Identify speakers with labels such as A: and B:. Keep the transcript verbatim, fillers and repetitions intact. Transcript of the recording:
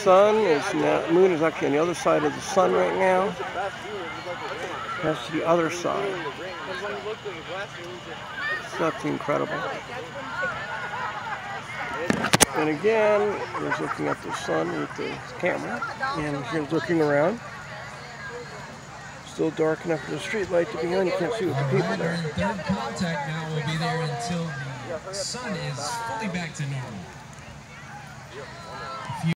A: sun is now, moon is actually on the other side of the sun right now. That's the other side. So that's incredible. And again, he's looking at the sun with the camera, and here's looking around. Still dark enough for the street light to be on. You can't see what the people there.
B: Third contact now will be there until the sun is fully back to normal.